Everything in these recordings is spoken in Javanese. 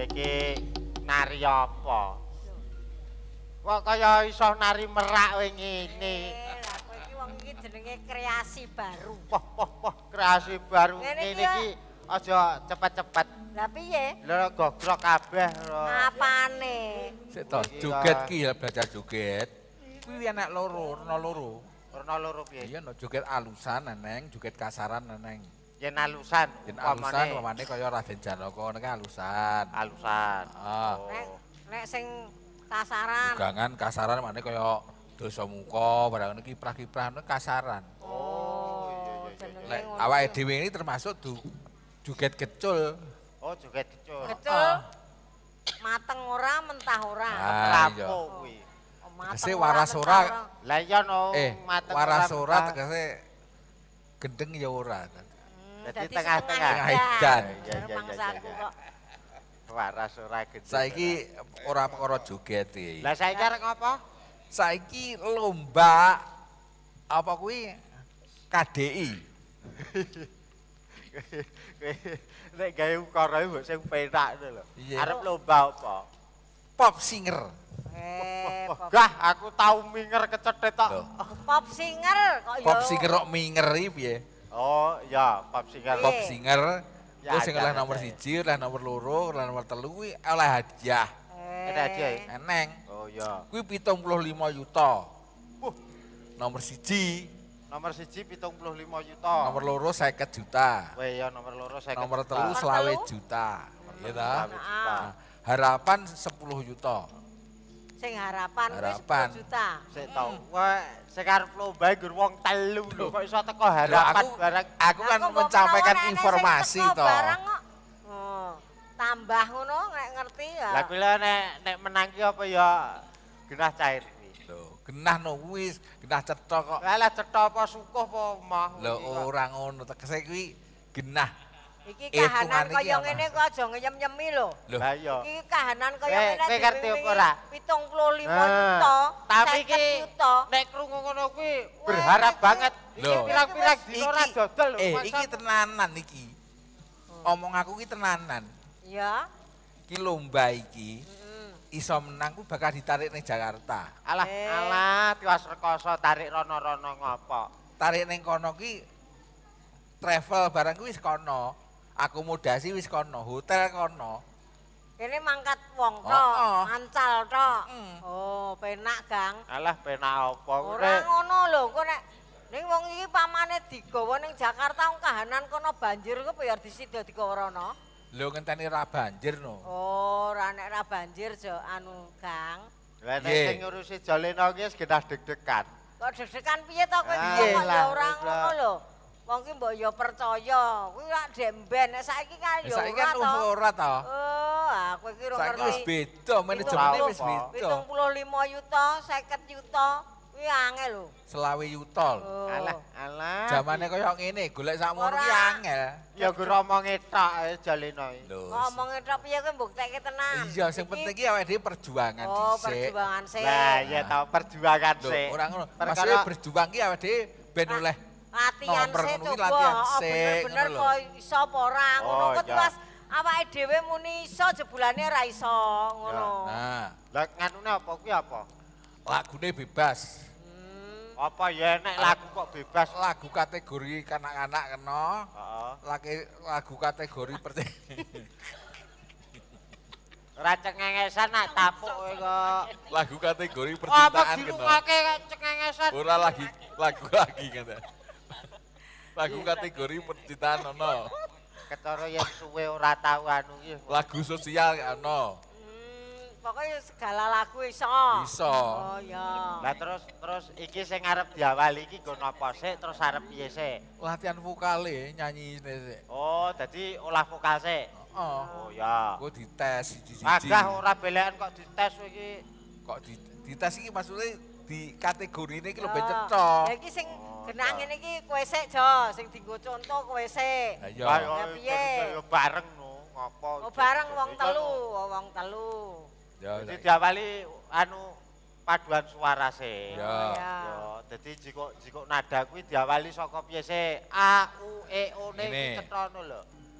Iki nari apa? Kok kaya iso nari merak kowe ngene. Lah kowe iki wong iki jenenge kreasi baru. Wah, kreasi baru Ngene ngene iki iki aja cepet-cepet. Lah piye? Lho gogrok kabeh lho. Apane? Sik to, joget ki ya belajar joget. Kuwi enak loro, ana loro. Warna loro piye? Iya no joget alusan neneng, joget kasaran neneng. Yen alusan. Yen alusan pamane kaya Raden Janaka niki alusan. Alusan. Heeh. Nek sing kasaran. Jugangan kasaran mane kaya dosa muka barang niki kiprah-kiprah kasaran. Oh, iya. Lek awake dhewe ini termasuk joget kecul. Oh, joget kecul. Kecul. Mateng ora, mentah ora. Rapo kuwi. Tegese waras ora. Lah iya no, mateng waras ora mentah. tegese gendeng ya ora. Dadi tengah-tengah. Tengah edan. Mangsaku kok. Waras ora gede. Saiki ora perkara joget iki. Lah saiki arek ngopo? Saiki lomba apa kuwi KDI. Nek gawe ukara mbok sing penak lho. Iya. Arep lomba apa? Pop singer. Pop. Gah, aku tau minger kecethit tok. Loh. Pop singer kok ya. Pop singer kok minger iki piye? Oh, ya, pop singer. Pop singer. Ya, Terus sing oleh ada, nomor ada. 1, oleh nomor 2, oleh nomor 3 kuwi oleh hadiah. Ada hadiah ya? Eneng. Oh, ya. Kuwi 75 juta. Wuh, Nomor 1, nomor 1 75 juta. nomor 2 50 juta. Weh, ya nomor 2 saya Nomor 3 Nomor 20 juta. Iya ta? Ah. Harapan 10 juta. Sing harapan kuwi Harapan. 10 juta. Sik tau. Wah, sing arep lomba nggur wong telu lho, kok iso teko Loh, harapan barang. aku kan Aku mbok menyampaikan menawa nek informasi sing teko toh. barang kok. Oh, tambah ngono nek ngerti ya. Lah kuwi nek menang ki apa ya genah cair kuwi. Loh, genah no wis, genah cetha kok. Lah cetha apa sukuh apa omah. Lho ora ngono, tegese kuwi genah. Iki kahanan Hitungan iki kaya apa? ngene kok aja ngeyem-yemi lho. Loh, Lah iya. Iki kahanan kaya Eh, ngene kowe ngerti apa ora? 75 Nah, juta. Tapi 50 ki juta. nek krungu ngono kuwi berharap banget. Iki Loh. pirang-pirang dino ora dodol lho. masa- iki tenanan iki. Omong aku ki tenanan. Ya. Ki lomba iki iso menang ku bakal ditarik ning Jakarta. Alah, alah, tiwas rekoso tarik rono-rono ngopo. Tarik ning kono ki travel barang kuwi wis kono. Akomodasi wis kono, hotel kono. Kene mangkat wong tok, Oh. ancal tok. Hmm. Oh, penak, Gang. Alah, penak apa Ora ngono lho, kok nek ning wong iki pamane digawa ning Jakarta wong kahanan kono banjir kok biar disida digawa rono. Lho ngenteni ra banjir no. Oh, ora nek ra banjir jo anu, Gang. Lah nek Piye? sing ngurusi Jaleno ki wis genah deg-degan. Kok deg-degan piye to kowe Ah, kok lah, ya ora wis ngono lah. lho. Wong ki mbok ya percaya. Kuwi lak demben nek saiki kan ya Saiki ora kan to. ora to. Oh, aku iki ora Saiki wis ngerti. beda, manajemennya wis beda. 75 juta, 50 juta. Kuwi angel lho. Selawe yuta. Oh. Alah, alah. Jamane kaya ngene, golek sakmono ki Ora. angel. Ya gur omonge tok Jaleno iki. Lho. Ngomongin tok piye kowe mbuktekke tenan. Iya, sing penting ki awake dhewe perjuangan Oh, dhisik. perjuangan sih. Lah, ya tau perjuangan Lho, sih. ora ngono. Perkara- Maksudnya berjuang ki awake dhewe ben oleh Latihan nomor sih ngono kuwi coba. latihan Oh, sik, bener-bener ngono lho. kok iso apa ora ngono Oh, kok iya. tiwas awake dhewe muni iso jebulane ora iso ngono. Nah, Lah nganune apa kuwi apa? lagune bebas. Apa ya nek lagu kok bebas? Lagu kategori kanak-kanak kena, Heeh. lagu kategori Ora cengengesan nak tapuk kowe kok. lagu kategori Apa percintaan kena. dilungake cengengesan? Ora lagu lagi kata. Lagu kategori percintaan ono. Ketara yen suwe ora tau anu iki. Lagu sosial ono. Pokoknya segala lagu iso. Iso. Oh iya. Lah terus iki sing arep diawali iki nggo napa sik terus arep piye sik? Latihan vokale nyanyi sik. Oh, dadi olah vokal sik. Oh. Oh ya. Gue dites siji-siji. Agah ora belekan kok dites kowe iki. Kok dites iki maksudnya di kategori ini lho ben Ya. cetha. Ya iki sing genah ngene iki kowe sik Jo, sing dienggo contoh kowe sik. Ha iya. Ayo Ya, piye? ya bareng no, ngopo. Oh bareng wong telu, oh, wong telu. Ya. Jadi diawali anu paduan suara sik. Ya. Ya. Ya, dadi jiko nada kuwi diawali saka piye sik? A, U, E, O ne Ngene. cetha ngono lho.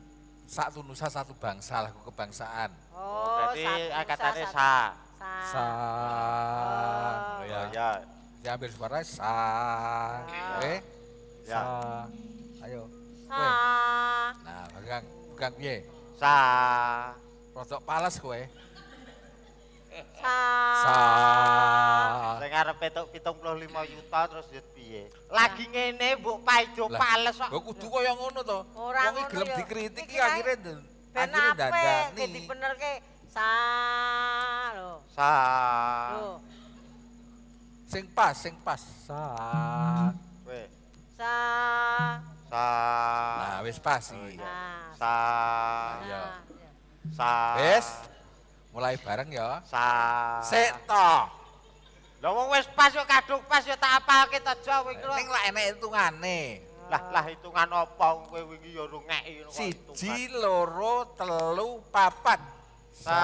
Satu nusa satu bangsa, lagu kebangsaan. Oh, Berarti satu angkatannya nusa, sa. Sa. Oh. Ya. Ya. Saya ambil suara sa. Oke. Ya. Sa. Ayo. Sa. Nah, pegang piye? Sa. Rodok pales kowe. Sa. Sa. Sing arep petuk 75 juta terus yo piye? Lagi ngene mbok paido Lah, pales kok. Lho kudu kaya ngono to. Ora Wong iki ngono gelem ya. dikritik Iki iki kae akhire ben akhire apik dandani. ki dibenerke sa lho. Sa. Lho. Sing pas. Sa. Weh. Sa. Sa. Nah, wis pas Oh, iki. iya. Nah, Sa. Ayo. Sa. Wis. Mulai bareng ya. Sa. Sik to. Lah wong wis pas yo kadung pas yo tak apalke to Jo kowe iki lho. Ning lak enek hitungane. Lah hitungan apa kowe wingi yo ngeki ngono. 1, 2, 3, 4. Sa.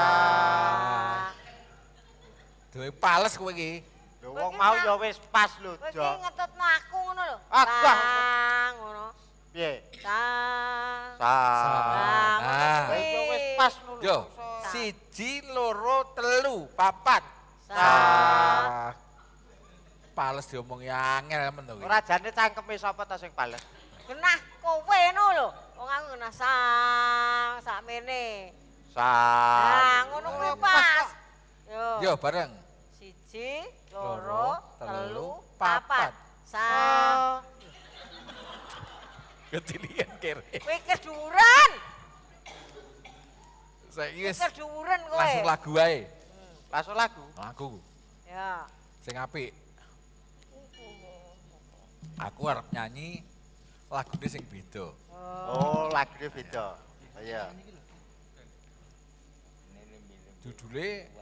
Duwe pales kowe iki. Lho wong mau yo wis pas lho kowe Jo. iki ngetutno aku ngono lho. Agah. Sa ngono. Piye? Sa. Sa. Nah, Nah. Kowe yo wis pas ngono. Yo. 1, 2, 3, 4. Sa. Pales diomongi angel men to. Ora jane cangkeme sapa ta sing pales? Genah kowe no lho. Wong aku genah sa sakmene. Sa. Nah, ngono kuwi pas. Yo. Yo bareng. 1, 2, Loro, 3, telu, 4. Sa. Ketilian kere. Kowe keduren. Saiki wis Keduren kowe. langsung lagu ae. Langsung lagu. Lagu Ya. sing apik. Aku arep nyanyi lagune sing beda. Oh, lagune beda. Iya. Judule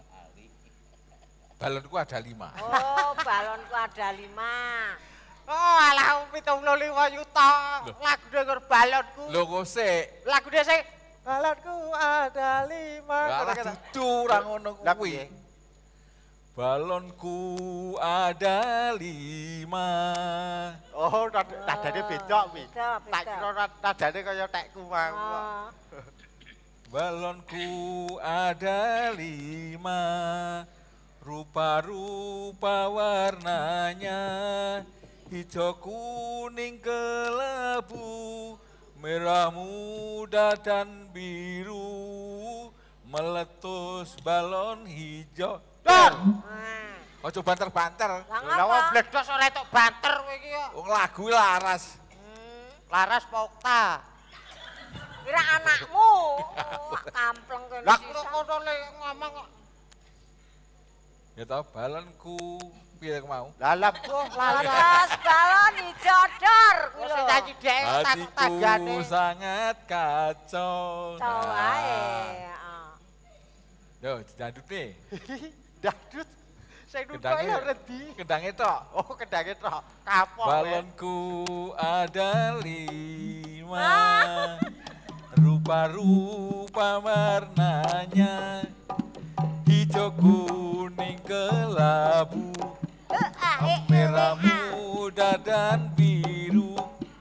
Balonku ada 5. Oh, balonku ada 5. Oh, alah 75 juta. Lagune nggur balonku. Lho kok sik. Lagune sing balonku ada 5. Lah dudu ora ngono Lah kuwi. piye? Balonku ada 5. Oh, nadane beda kuwi. Beda, Tak beda. kira nadane kaya tekku mau. Oh. Balonku ada 5. Rupa-rupa warnanya, hijau kuning kelabu, merah muda dan biru, meletus balon hijau. Dor. Nah, Ojo banter-banter. lah Lah wong ngapa? bledhos ora entuk banter kowe iki ya. Wong lagu laras. Laras Pokta. Kira anakmu. Wah, kampleng kene. Lah kok ngono le ngomong kok. Ya tau balonku piye mau? Lah lah kok laras. Laras balon hijau dor kuwi Wis lho. nyanyi dhek tak Hatiku tanggane. sangat kacau. Tau wae. Yo, dangdut nih. Dangdut. Sing nutuk Kendange. ya rendi. Kendange tok. Oh, kendange tok. Kapok. Balonku ada 5. Rupa-rupa warnanya, hijau kuning kelabu, merah muda dan biru,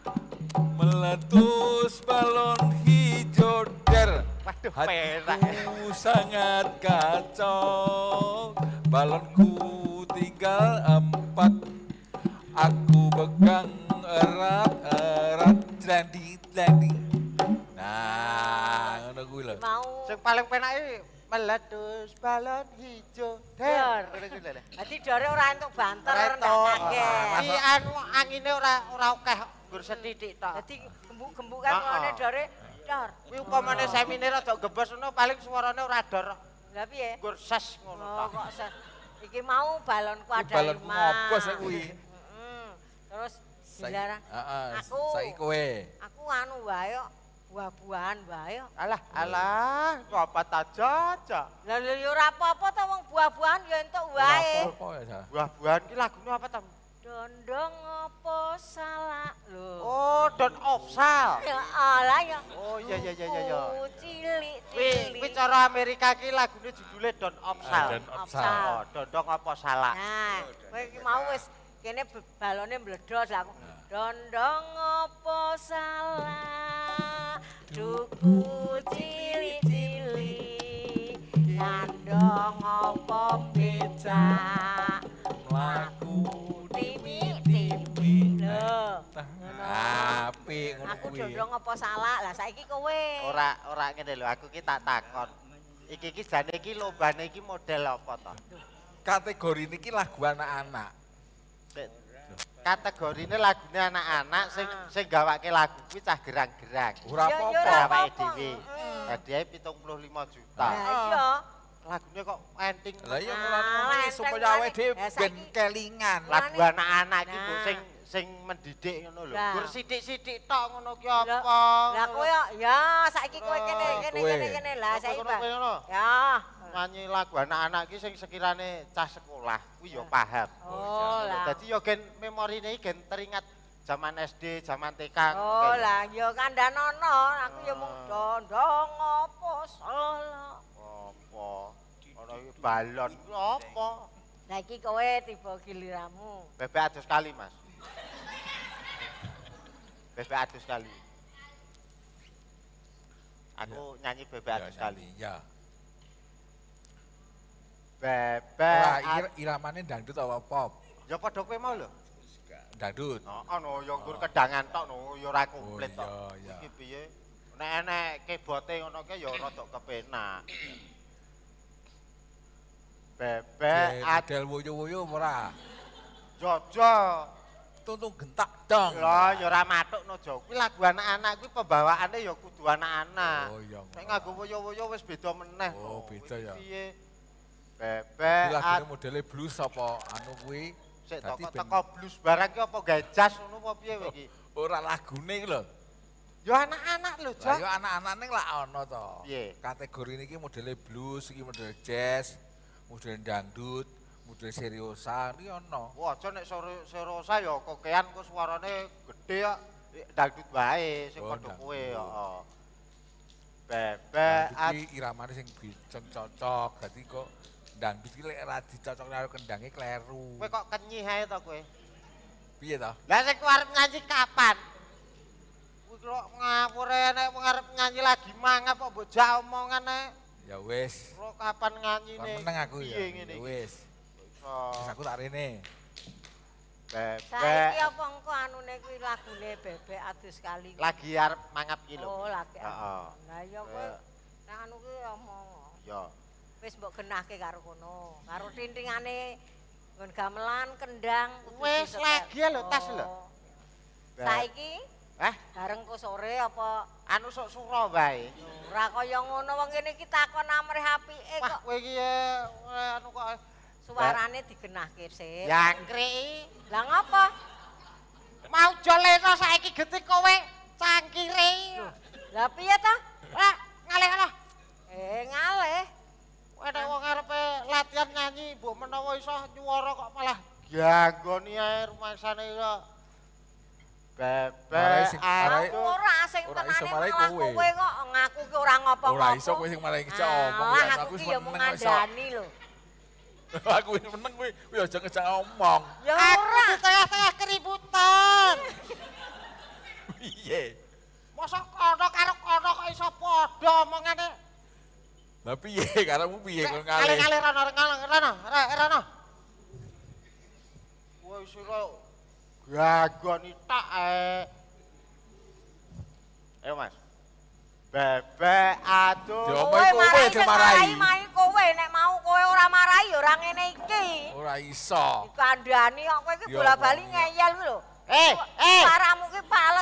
meletus balon hijau der. Waduh, perak. Hatiku sangat kacau, balonku tinggal 4. Aku pegang erat-erat, jlanding. Nah, ngono kuwi lho. Mau. Sing paling penake meletus balon hijau Dor. der. Dadi dore ora entuk banter Ora ndak entuk. kaget. Iki anu angine ora akeh, nggur sethithik tok. Dadi gembuk-gembuk kan Heeh. ngene dore dor. Kuwi upamane seminer rada gebos ngono paling suarane ora dor. Lah piye? Nggur ses ngono Oh, tok. kok iki mau balonku Iki ada balonku 5. ngopo sih kuwi? Terus Saiki- dilarang. Heeh, Aku. saiki kowe. Aku anu wae kok buah-buahan wae kok. Alah, ngapa ta jaja? Lah lho ya ora apa-apa to wong buah-buahan ya entuk wae. Ora apa-apa ya, Sa. Buah-buahan iki lagune apa ta? Dondong apa salah lho. Oh, Don Opsal. Ya Allah ya. Oh, iya. Cilik Kuwi cara Amerika ki lagune judule Don Opsal. Don Opsal. Oh, dondong apa salah. Nah, kowe iki mau wis kene balone mbledhos lah aku. Dondong apa salah? Duk aku cili-cili kandang apa becak Laku timi-timi lho apik ngono aku kuwi. dondong apa salah lah saiki kowe Ora ngene lho, aku ki tak takon. Iki jane iki lombane iki model apa to? Kategori niki lagu anak-anak. Kategorine lagune anak-anak sing gawake lagu kuwi cah gerang-gerang. Ora Ya, ya, apa-apa. ora Awake apa-apa. dhewe. Hadiahe 75 juta. nah iya Lagune kok enting. Lah iya Ah, mulane enteng supaya maneh. awake dhewe Ya, ben saiki- kelingan. Lagu anak-anak iki Bu Nah. sing mendidik ngono lho. Lah. Gur sithik-sithik tok ngono ki Lah, apa? lah kowe ya saiki kowe kene Kowe. kene lah Kowe saiki ngono, kowe ngono. ya Nyanyi lagu anak-anak iki sing sekirane cah sekolah kuwi ya paham. oh lah Dadi ya gen memorine iki gen teringat zaman SD, zaman TK. oh lah ya kandhanono aku ya mung dondong apa salah Apa? Ono iki balon ku apa? lah iki kowe tiba giliranmu Bebek adus kali, Mas. Bebek adus kali. Aku nyanyi bebek adus kali. Ya. Bebek Ora adus. iramane dangdut apa pop? Ya padha kowe mau lho. Dangdut. Ono ya nggur kedangan tok no, ya ora komplit Oh, tok. iya, iya. Iki piye? Nek enek kebote ngono ke ya rada kepenak. Bebek Adel woyo-woyo ora. Jojo. Tuntung gentak dong. Lah ya ora matukno Jo. Kuwi lagu anak-anak kuwi pembawaane ya kudu anak-anak. Oh iya. Nek nganggo woyo-woyo wis beda meneh. Oh, to. beda Iki ya. Piye? Iki Bebek lagune modele blues apa anu kuwi? sik Dadi ben- teko blues barang ki apa gawe jazz ngono apa piye kowe iki? Ora lagune iki lho. Ya anak-anak lho, Jo. Lah ya anak-anak ning lak ono to. Piye? Kategori niki modele blues, iki model jazz, model dangdut, model seriosa, iki ono. Wah, aja nek serosa ya kokean kok suarane gedhe kok dangdut wae sing Oh, padha kowe, dangdut. heeh. Bebek Dangdut iki iramane sing cocok, dadi kok dangdut iki lek ora dicocokne karo kendange kleru. kowe kok kenyih ae to kowe. Piye to? Lah sing kowe arep nyanyi kapan? Kuwi kok ngawur nek wong arep nyanyi lagi mangap kok mbok jak omongan ae. Ya wis. Kok kapan nganyine? Kon meneng aku ya. Piye ngene Ya iki? wis. Iso. Wis aku tak rene. saiki Bebek apa engko anune kuwi lagune bebek adus kali lagi arep mangap iki lho. oh lagi Heeh. lah ya kowe nek anu kuwi omong Ya. wis mbok genahke karo kono karo tintingane nggon gamelan kendang kudu Wis disetel. lagi ya lho, tas lho. Oh. Saiki bareng ku sore apa Anu sok sura wae. ora kaya ngono wong kene iki takon amrih apike Wah, kok kowe iki anu kok suarane digenahke sik jangkrik. lah ngapa Mau joleno saiki getik kowe cangkire. lah piye ta Lah, ngalih lah. ngalih Nek wong arepe latihan nyanyi mbok menawa iso nyuwara kok malah ganggoni ae rumangsane kok. Marai Bebek sing- marai- aku ora sing ora tenane iso marai malah kowe. kowe kok ngaku ki ora ngopo-ngopo Ora iso kowe sing malah kecak omong Alah, ya, aku aku ki wis ya mung meneng kok iso. ngandani lho Aku wis meneng kowe aja ngejak ngomong. ya Aku ora di tengah-tengah keributan. Piye? Mosok kono karo kono kok iso padha omongane. Lah piye karemu piye kok ngalih? Ngalih-ngalih rono. Woi sira gagoni tok ae. Ayo Mas. Bebek aduh. Yo, kowe kowe marahi aja sing marahi. marahi mai kowe nek mau kowe ora marahi ya ora ngene iki Ora iso. dikandani kok kowe iki Ya bola-bali Allah. ngeyel kuwi lho Eh. suaramu ki pales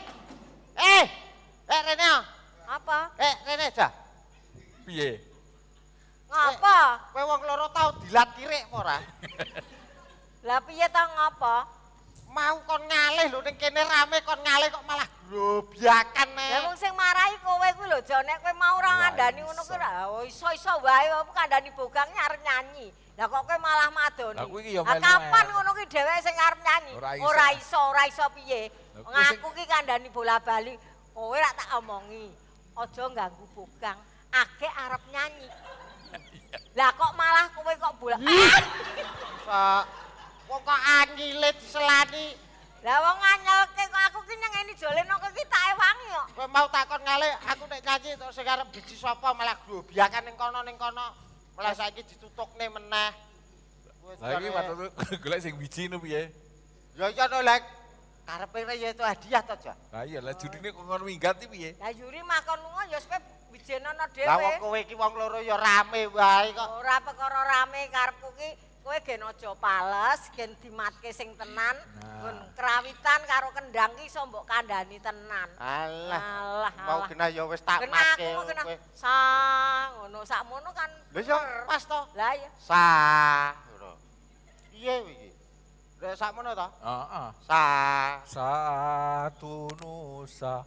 Rene. apa Rene aja. Piye? ngapa Kowe wong loro tau dilat kirik apa ora? lah piye ta ngapa Mau kon ngalih lho ning kene rame kon ngalih kok malah grobyakan lah wong sing marahi kowe kuwi lho Jo nek kowe mau ora Ora ngandani iso. ngono kuwi ora oh iso-iso wae apa kandhani bogangnya arep nyanyi lah kok kowe malah madoni Lah kuwi iki ya Lah melu kapan ae. ngono ki dheweke sing arep nyanyi Ora iso. ora iso piye Lah kuwi ngaku ki kandhani bola-bali kowe rak tak omongi aja ganggu bogang akeh arep nyanyi lah kok malah kowe kok bola Wong kok angile diselani Lah wong nganyelke kok aku ki nyengeni joleno kowe ki tak ewangi kok. Kowe mau takon ngale aku nek nyanyi terus sing arep biji sapa malah globiakan ning kono. Malah saiki ditutukne meneh. Lah iki patut golek sing biji no piye? Ya iya to lek karepe ya itu hadiah to, Ja. Lah iya lah judine kok ngono minggat iki piye? Lah Yuri makon lunga ya kowe bijenono dhewe. Lah wong kowe iki wong loro ya rame wae kok. Ora perkara rame karepku ki kowe gen aja pales, gen dimatke sing tenan, nggon krawitan karo kendang ki iso mbok kandhani tenan. Alah. Alah. Mau genah ya wis tak Genah matke. aku kena sang ngono sakmono kan. Lha ya pas to. Lah ya. Sah. Ngono. Piye iki? Lek sakmono to? Heeh. Sah. Satu nusa,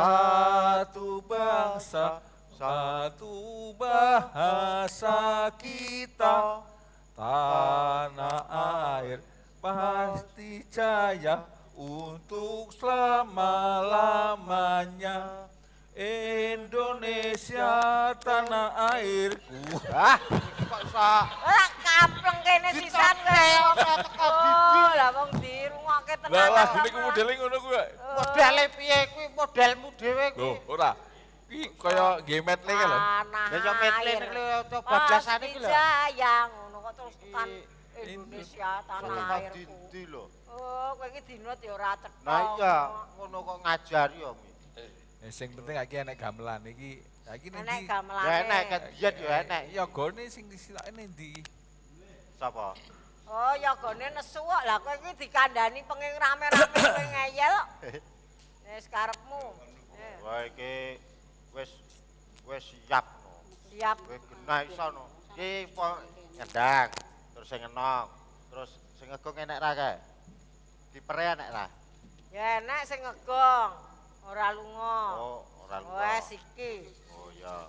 satu bangsa, satu bahasa kita. Tanah air pasti jaya untuk selama-lamanya. Indonesia tanah airku. Ah, iki kok iso Ora kapleng kene sisan kowe. Oh, lah wong dirungokke tenan. Lah lagune ku modele ngono kuwi. modele piye kuwi modelmu dhewe kuwi. Loh, ora. Iki kaya nggih medley ka lho. Tanah Lah ya medley air. nek coba bablasane iki lho. Jaya ngono kok terus tekan Indonesia tanah Kok airku. dindi lho. Oh, kowe iki dinut ya ora cetha. Nah iya, ngono kok ngajari ya Mi. Sing penting iki enek gamelan iki. Saiki Enek ndi? gamelane. Ya enek kan biyen ya enek. Ya gone sing silake ndi? Sapa? Oh, ya gone nesu kok. Lah kowe iki dikandani penging rame-rame kowe ngeyel kok. Wis karepmu. Wah iki wis siap no. Siap. Kowe genah iso no. Iki ngendang, terus sing enong, terus sing ngegong enek ra kae. Dipere enek ra. Ya enek sing ngegong, ora lunga. Oh, ora lupa. Wes iki. Oh iya.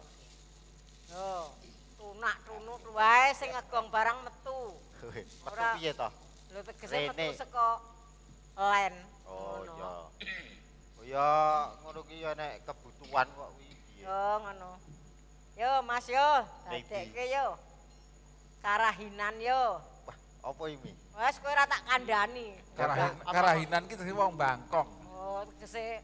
Yo, tunak-tunuk wae sing ngegong barang metu. Metu Ora. piye to? Lho tegese metu Rene. saka len. Oh Ngono. iya. Oh iya, ngono ki ya nek kebutuhan kok kuwi piye. Yo ngono. Yo Mas yo, dadekke yo. Karahinan yo. Wah, apa ini? Wes kowe ora tak kandhani. Karahinan ki tegese wong Bangkok. Oh, tegese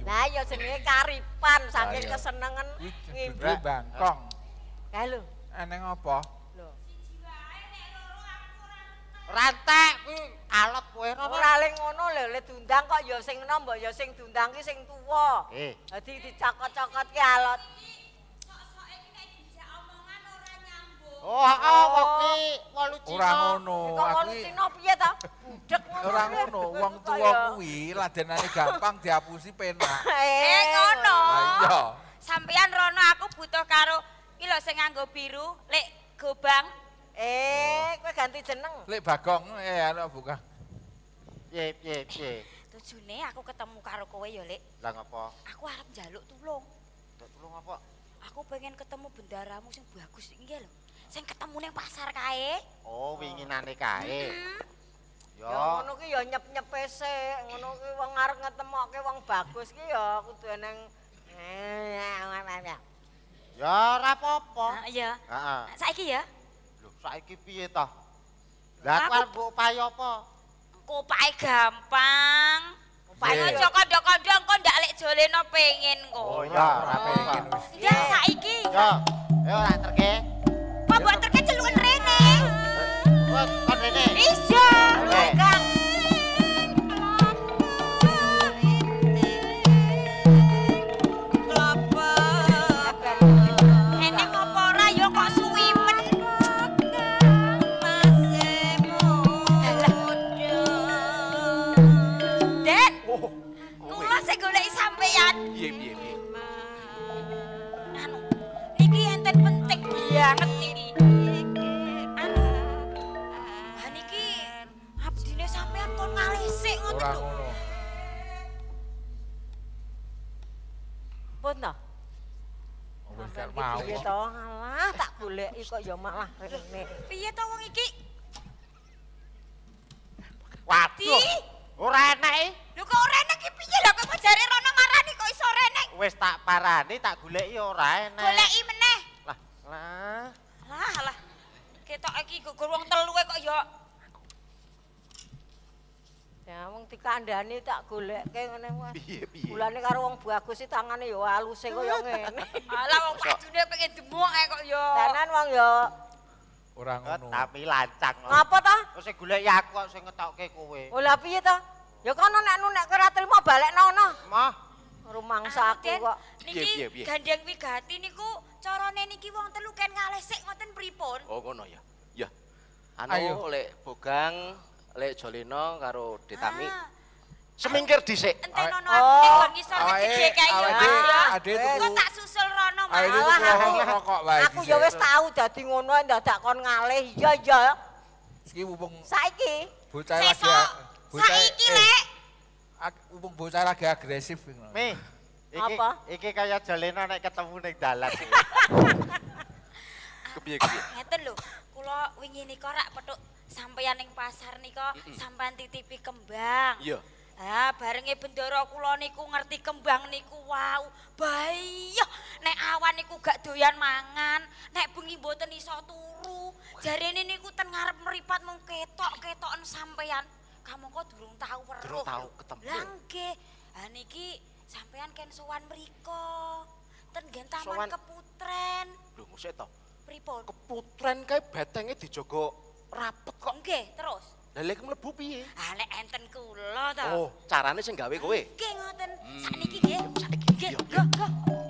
Lah ya jenenge karipan saking iya. kesenengan Kuwi ngimpi. bangkong. Kae lho. Eneng apa? Lho. Rantek kuwi alot kowe Ora le ngono lho, le dundang kok ya sing enom mbok ya sing dundang ki sing tuwa. Dadi dicokot-cokotke alot. Oh, wong ki wolu Cina. Ora ngono, Kok aku wong Cina piye ta? Budhek ngono. ora ngono, wong tuwa kuwi ladenane gampang diapusi penak. Ngono. Lah iya. Sampeyan rono aku butuh karo iki lho sing nganggo biru, lek gobang. Kowe ganti jeneng. Lek Bagong ana buka. Piye. Tujune aku ketemu karo kowe ya, Lek. Lah ngapa? Aku arep njaluk tulung. Tulung apa? Aku pengen ketemu bendaramu sing bagus iki lho. Sing ketemu ning pasar kae. Oh, winginane kae. Ya Ya, ngono ki ya nyep-nyepe sik. Ngono ki wong arep ngetemokke wong bagus ki ya kudu eneng ya ora apa-apa. Iya. Heeh. Saiki ya. Lho, saiki piye toh? Lah aku arep mbok upaya apa? Kopake gampang. Upaya Ayo Iya. aja kandha-kandha engko ndak lek joleno pengen kok. Oh, Ora ora pengen apa-apa. wis. Ya saiki. Yo, ayo tak terke. Kok mbok terke celuken rene. Wes kon rene. Iya. Oke. Kang. Eneng apa ora ya kok suwi men. Den, kula sing goleki sampeyan. Piye. Anu, niki enten penting banget niki. Anu, ha niki abdine sampeyan kon ngalisik ngoten Ora lho. ngono. Pun ta? Wis Sampeyan gak ki mau. piye to? Alah tak goleki kok ya malah rene. Piye to wong iki? Waduh. Di. Ora enak e. Lho kok ora enek iki piye lho kok jare rono marani kok iso renek? Wis tak parani, tak goleki ora enak. Goleki meneh. Lah. Lah. Ketok iki gugur wong telu kok ya. Ya wong dikandani tak goleke ngene wae. Piye. Bulane karo wong bagus iki tangane ya aluse kaya ngene. Alah wong pajune pengen demuk kok ya. Tenan wong ya Ora ngono. Tapi lancang. ngapa ta? Wis sing goleki aku kok sing ngetokke kowe. Oh lah piye ta? Ya kono nek kowe ora trimo balekno ono. Mah, Rumangsa aku Den, kok. Niki Piye. gandeng wigati niku carane niki wong telu ken ngalesik ngoten pripun? Oh ngono ya. Ya. Ayo. Anu lek Bogang, lek Jolino karo Detami Ah, semingkir dhisik. enten ono Oh, ning ngisor gede kae ya awake Mas ya. ade Wes. Kok tak susul rono Mas. Ayo Alah, tuku rokok wae. Aku ya wis tau dadi ngono dadak kon ngalih. Iya. Iki mumpung Saiki bocah lagi. Sesok saiki lek Mumpung bocah lagi agresif ngono. Mi. Apa? Iki kaya Jolena nek ketemu ning dalan. Kepiye. ngeten lho. Kula wingi nika rak petuk sampeyan ning pasar nika sampean titipi kembang. Iya. Ah, barenge bendara kula niku ngerti kembang niku wow, bayah. Nek awan niku gak doyan mangan, nek bengi mboten iso turu. Jarene niku ten ngarep mripat mung ketok-ketoken sampeyan. Kamu kok durung tahu weruh. Durung tahu lho. ketemu. Lah nggih. Ha niki sampeyan ken sowan mriko. Ten nggen Taman Sowan. Keputren. Lho mosok to. Pripun? Keputren kae betenge dijogo rapet kok. Nggih, terus. Lah lek mlebu piye? Ah nek enten kula to. Oh, carane sing gawe kowe. Nggih ngoten. Sakniki nggih. Saiki. Nggih, Iya. go.